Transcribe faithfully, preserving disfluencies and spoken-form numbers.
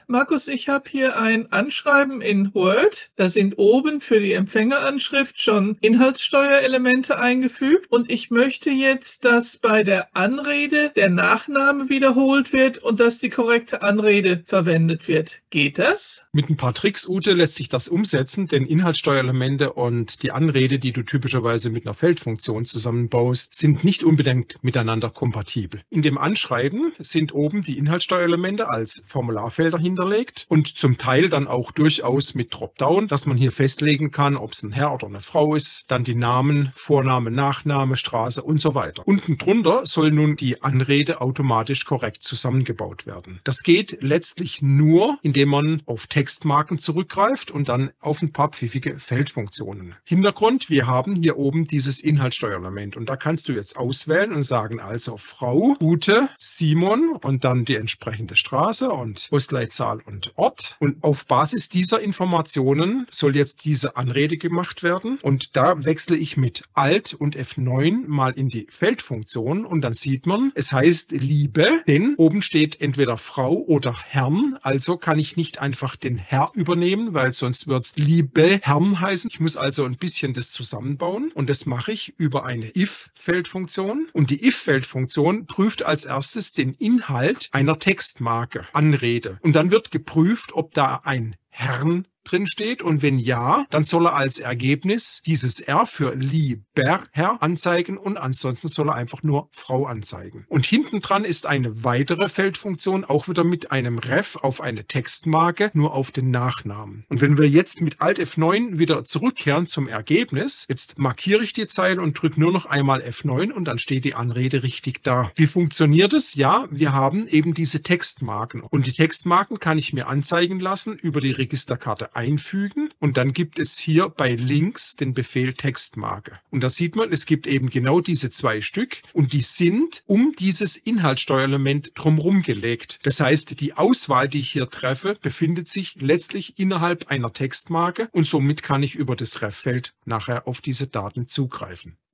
Markus, ich habe hier ein Anschreiben in Word. Da sind oben für die Empfängeranschrift schon Inhaltssteuerelemente eingefügt und ich möchte jetzt, dass bei der Anrede der Nachname wiederholt wird und dass die korrekte Anrede verwendet wird. Geht das? Mit ein paar Tricks, Ute, lässt sich das umsetzen, denn Inhaltssteuerelemente und die Anrede, die du typischerweise mit einer Feldfunktion zusammenbaust, sind nicht unbedingt miteinander kompatibel. In dem Anschreiben sind oben die Inhaltssteuerelemente als Formularfelder hinterlegt und zum Teil dann auch durchaus mit Dropdown, dass man hier festlegen kann, ob es ein Herr oder eine Frau ist, dann die Namen, Vorname, Nachname, Straße und so weiter. Unten drunter soll nun die Anrede automatisch korrekt zusammengebaut werden. Das geht letztlich nur, indem man auf Textmarken zurückgreift und dann auf ein paar pfiffige Feldfunktionen. Hintergrund, wir haben hier oben dieses Inhaltssteuerelement und da kannst du jetzt auswählen und sagen, also Frau, Ute, Simon und dann die entsprechende Straße und Postleitzahl und Ort. Und auf Basis dieser Informationen soll jetzt diese Anrede gemacht werden und da wechsle ich mit Alt und F neun mal in die Feldfunktion und dann sieht man, es heißt Liebe, denn oben steht entweder Frau oder Herrn, also kann ich nicht einfach den Herr übernehmen, weil sonst wird es Liebe Herrn heißen. Ich muss also ein bisschen das zusammenbauen und das mache ich über eine if-Feldfunktion und die if-Feldfunktion prüft als erstes den Inhalt einer Textmarke, Anrede und dann wird geprüft, ob da ein Herrn drin steht und wenn ja, dann soll er als Ergebnis dieses R für lieber Herr anzeigen und ansonsten soll er einfach nur Frau anzeigen. Und hinten dran ist eine weitere Feldfunktion, auch wieder mit einem Ref auf eine Textmarke, nur auf den Nachnamen. Und wenn wir jetzt mit Alt F neun wieder zurückkehren zum Ergebnis, jetzt markiere ich die Zeile und drücke nur noch einmal F neun und dann steht die Anrede richtig da. Wie funktioniert es? Ja, wir haben eben diese Textmarken und die Textmarken kann ich mir anzeigen lassen über die Registerkarte einfügen und dann gibt es hier bei links den Befehl Textmarke. Und da sieht man, es gibt eben genau diese zwei Stück und die sind um dieses Inhaltssteuerelement drumherum gelegt. Das heißt, die Auswahl, die ich hier treffe, befindet sich letztlich innerhalb einer Textmarke und somit kann ich über das Ref-Feld nachher auf diese Daten zugreifen.